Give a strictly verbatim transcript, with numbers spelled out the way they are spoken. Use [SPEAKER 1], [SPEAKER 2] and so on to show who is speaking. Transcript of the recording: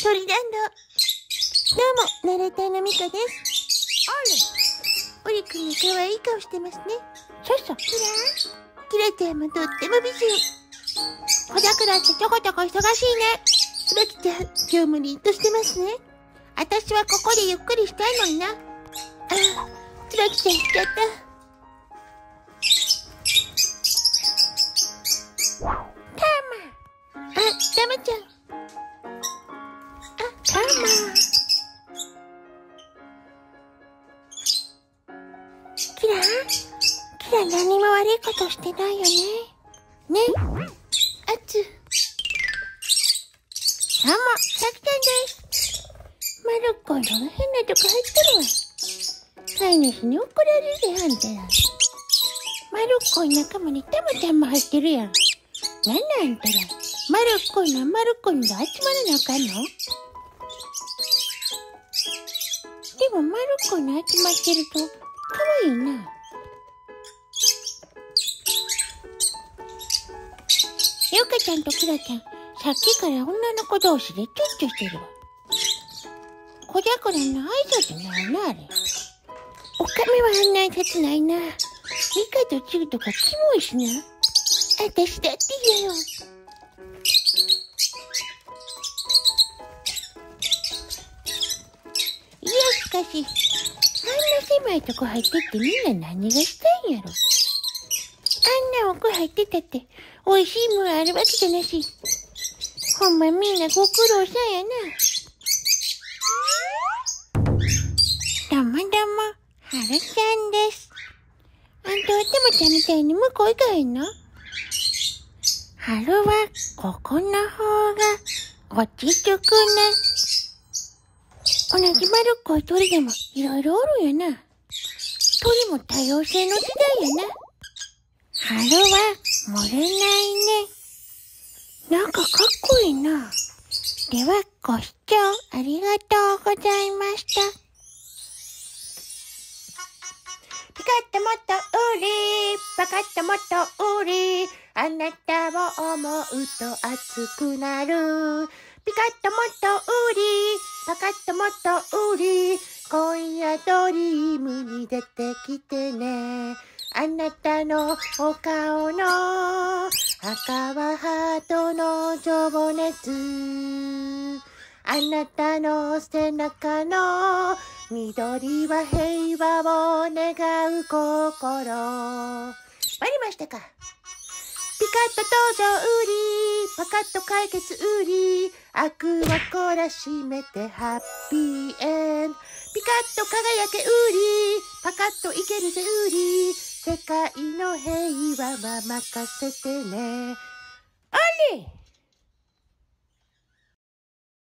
[SPEAKER 1] 鳥ランド。どうも、ナレーターのミカです。あれ、オリくんが可愛い顔してますね。
[SPEAKER 2] そうそう。
[SPEAKER 1] キラキラちゃんもとっても美人。小桜ってちょこちょこ忙しいね。つばきちゃん、今日もリンとしてますね。あたしはここでゆっくりしたいのにな。ああ、つばきちゃんしちゃった。タマ。あ、タマちゃん。あ、タマ。キラキラ何も悪いことしてないよね。ね。あつ。どうも、さきちゃんです。まるっこいのが変なとこ入ってるわ。飼い主に怒られるで、あんたら。まるっこい仲間にタマちゃんも入ってるやん。なんなんあんたら。まるっこいのはまるっこいのが集まらなあかんの？でもまるっこいの集まってると、かわいいな。ゆかちゃんとキラちゃん、さっきから女の子同士でチュッチュしてるわ。小桜の挨拶なのな、あれ。おかみはあんな挨拶ないな。ミカとチューとかキモいしな。あたしだって嫌よ。いや、しかし、あんな狭いとこ入ってってみんな何がしたいんやろ。あんな奥入ってたって、美味しいもんあるわけじゃなし。ほんまみんなご苦労さんやな。どうもどうも、はるちゃんです。あんたはたまちゃんみたいに向こう行かへんの？春はここの方が落ち着くね。同じ丸っこい鳥でもいろいろおるんやな。鳥も多様性の時代やな。春は漏れないね。なんかかっこいいな。ではご視聴ありがとうございました。ピカッともっとウリー、パカッともっとウリー、あなたを思うと熱くなる。ピカッともっとウリー、パカッともっとウリー、今夜ドリームに出てきてね。あなたのお顔の赤はハートの情熱、あなたの背中の緑は平和を願う心。バレましたか？ピカッと登場ウリー、パカッと解決ウリー、悪は懲らしめてハッピーエンド。ピカッと輝けウリー、パカッといけるぜウリー、世界の平和は任せてね。あれ